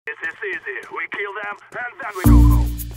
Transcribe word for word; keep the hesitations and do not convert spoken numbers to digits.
This is easy. We kill them and then we go home.